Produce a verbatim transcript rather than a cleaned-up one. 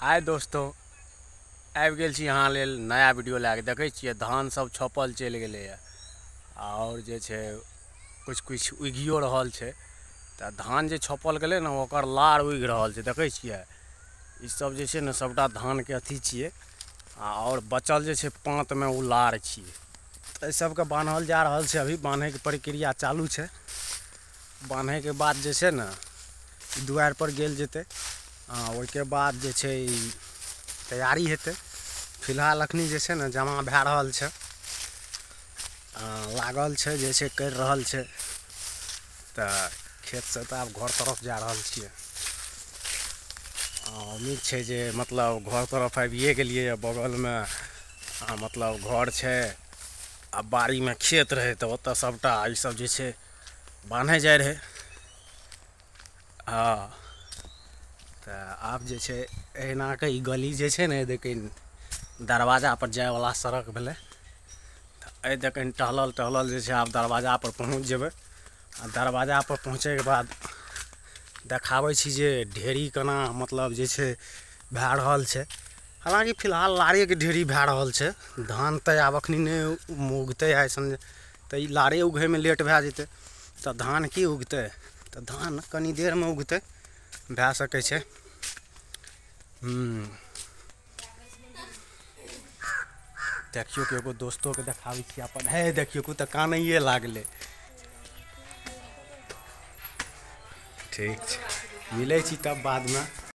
हाय दोस्तों, आबि गेल छी अहाँ लेल नया वीडियो लए के। देखै छियै धान सब छपल चलि गेलैए और जे छै किछु किछु उगियो रहल छै। तऽ धान जे छपल गेलै ने ओकर लार उगि रहल छै। देखै छियै ई सब जे छै ने सबटा धानके अथी छियै और बचल जे छै पाँतमे उ लार छियै। तऽ एहि सबके बान्हल जा रहल छै। अभी बान्हैके प्रक्रिया चालू छै। बान्हैके बाद जे छै ने दुआरि पर गेल जेतै। हाँ, ओहिके बाद जे छै तैयारी हेतै। फिलहाल अखनी जे छै ने जमा भए रहल छै, लागल छै, जे छै करि रहल छै। तऽ खेतसँ तऽ आब घर तरफ जा रहल छियै। उम्मीद छै जे मतलब घर तरफ आबिए गेलियै। बगलमे मतलब घर छै आ बाड़ीमे खेत रहै तऽ ओतऽ सबटा ईसब जे छै बान्है जाइ रहै। हाँ, तऽ आब जे छै अहिनाके ई गली जे छै ने देखिन दरवाजापर जाइवला सड़क भेलै। तऽ एहि दकन टहलल टहलल जे छै आब दरवाजापर पहुँच जेबै। आ दरवाजापर पहुँचैके बाद देखाबै छी जे ढेरी केना मतलब जे छै भए रहल छै। हालाँकि फिलहाल लारेके ढेरी भए रहल छै। धान तऽ आब एखनी नहि उगतै अइसन, तऽ ई लारे उगैमे लेट भए जेतै। तऽ धान की उगतै, तऽ धान कनी देरमे उगतै, भए सकै छै। हूँ, देखियौ कि एगो दोस्तोके देखाबै छियै अपन। हे देखियौ कि तऽ कानैये लागलै। ठीक छै, मिलै छी तब बादमे।